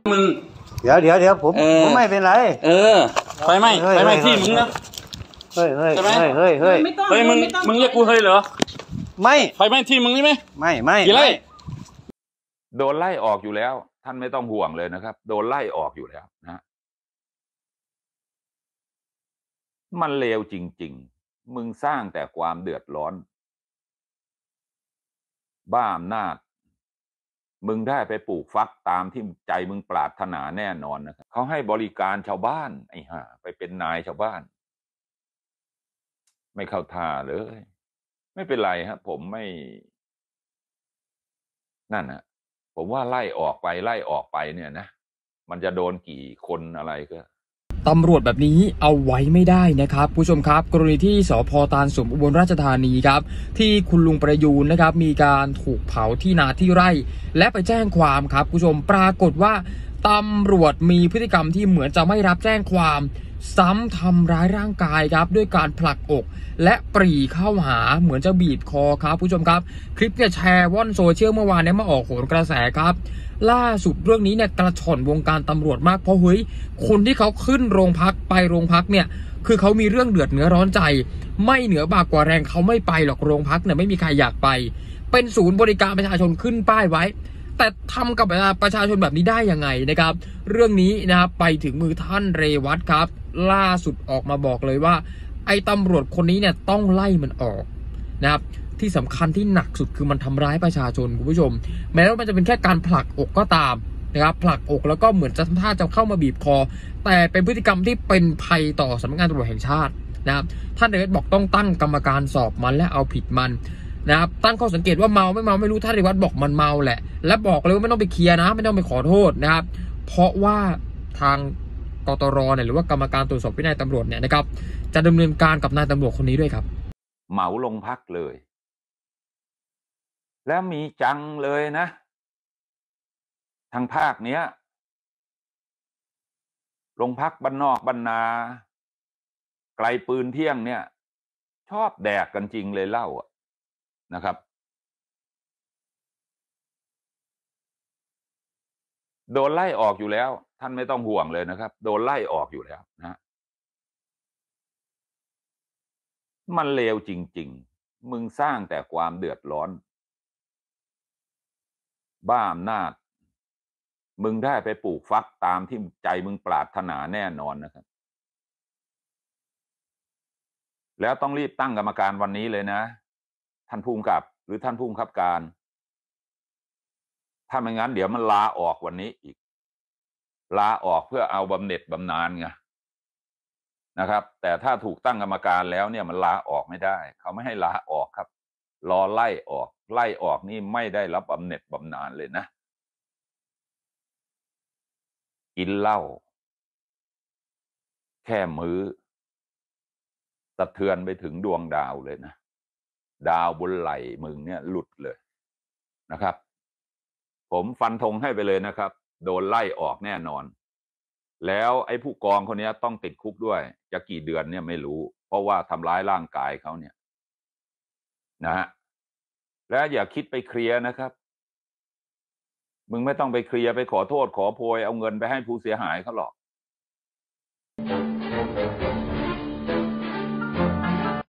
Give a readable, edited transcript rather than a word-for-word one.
มึงเดี๋ยวผมไม่เป็นไรไฟไหม้ที่มึงนะเฮ้ยมึงเรียกกูเฮ้ยเหรอไม่ไฟไหม้ที่มึงนี่ไหมไม่กี่ไร่โดนไล่ออกอยู่แล้วท่านไม่ต้องห่วงเลยนะครับโดนไล่ออกอยู่แล้วนะมันเลวจริงๆมึงสร้างแต่ความเดือดร้อนบ้าอำนาจมึงได้ไปปลูกฟักตามที่ใจมึงปรารถนาแน่นอนนะครับเขาให้บริการชาวบ้านไอ้ห่าไปเป็นนายชาวบ้านไม่เข้าท่าเลยไม่เป็นไรครับผมไม่นั่นนะผมว่าไล่ออกไปเนี่ยนะมันจะโดนกี่คนอะไรก็ตำรวจแบบนี้เอาไว้ไม่ได้นะครับผู้ชมครับกรณีที่สภ.ตาลสุมอุบลราชธานีครับที่คุณลุงประยูนนะครับมีการถูกเผาที่นาที่ไร่และไปแจ้งความครับผู้ชมปรากฏว่าตำรวจมีพฤติกรรมที่เหมือนจะไม่รับแจ้งความซ้ำทำร้ายร่างกายครับด้วยการผลักอกและปรีเข้าหาเหมือนจะบีบคอครับผู้ชมครับคลิปเนี่ยแชร์ว่อนโซเชียลเมื่อวานนี้มาออกโหนกระแสครับล่าสุดเรื่องนี้เนี่ยกระชอนวงการตำรวจมากเพราะเฮ้ยคนที่เขาขึ้นโรงพักไปโรงพักเนี่ยคือเขามีเรื่องเดือดเนื้อร้อนใจไม่เหนือบากกว่าแรงเขาไม่ไปหรอกโรงพักเนี่ยไม่มีใครอยากไปเป็นศูนย์บริการประชาชนขึ้นป้ายไว้แต่ทำกับประชาชนแบบนี้ได้ยังไงนะครับเรื่องนี้นะครับไปถึงมือท่านเรวัตครับล่าสุดออกมาบอกเลยว่าไอ้ตำรวจคนนี้เนี่ยต้องไล่มันออกนะครับที่สำคัญที่หนักสุดคือมันทำร้ายประชาชนคุณผู้ชมแม้ว่ามันจะเป็นแค่การผลักอกก็ตามนะครับผลักอกแล้วก็เหมือนจะท่าจะเข้ามาบีบคอแต่เป็นพฤติกรรมที่เป็นภัยต่อสำนักงานตำรวจแห่งชาตินะครับท่านเรวัตบอกต้องตั้งกรรมการสอบมันและเอาผิดมันนะครับตั้งข้อสังเกตว่าเมาไม่รู้ท่านเรวัตบอกมันเมาแหละและบอกเลยว่าไม่ต้องไปเคลียร์นะไม่ต้องไปขอโทษนะครับเพราะว่าทางกตรเนี่ยหรือว่ากรรมการตรวจสอบวินัยตำรวจเนี่ยนะครับจะดำเนินการกับนายตำรวจคนนี้ด้วยครับเหมาลงพักเลยแล้วมีจังเลยนะทางภาคเนี้ยโรงพักบ้านนอกบ้านนาไกลปืนเที่ยงเนี่ยชอบแดกกันจริงเลยเล่านะครับโดนไล่ออกอยู่แล้วท่านไม่ต้องห่วงเลยนะครับโดนไล่ออกอยู่แล้วนะมันเลวจริงๆมึงสร้างแต่ความเดือดร้อนบ้าอำนาจมึงได้ไปปลูกฟักตามที่ใจมึงปรารถนาแน่นอนนะครับแล้วต้องรีบตั้งกรรมการวันนี้เลยนะท่านผู้กำกับหรือท่านผู้บังคับการถ้าไม่งั้นเดี๋ยวมันลาออกวันนี้อีกลาออกเพื่อเอาบำเหน็จบำนาญไงนะครับแต่ถ้าถูกตั้งกรรมการแล้วเนี่ยมันลาออกไม่ได้เขาไม่ให้ลาออกครับรอไล่ออกนี่ไม่ได้รับบำเหน็จบำนาญเลยนะกินเหล้าแค่มื้อสะเทือนไปถึงดวงดาวเลยนะดาวบนไหล่มึงเนี่ยหลุดเลยนะครับผมฟันธงให้ไปเลยนะครับโดนไล่ออกแน่นอนแล้วไอ้ผู้กองคนนี้ต้องติดคุกด้วยจะกี่เดือนเนี่ยไม่รู้เพราะว่าทำร้ายร่างกายเขาเนี่ยนะฮะแล้วอย่าคิดไปเคลียร์นะครับมึงไม่ต้องไปเคลียร์ไปขอโทษขอโพยเอาเงินไปให้ผู้เสียหายเขาหรอก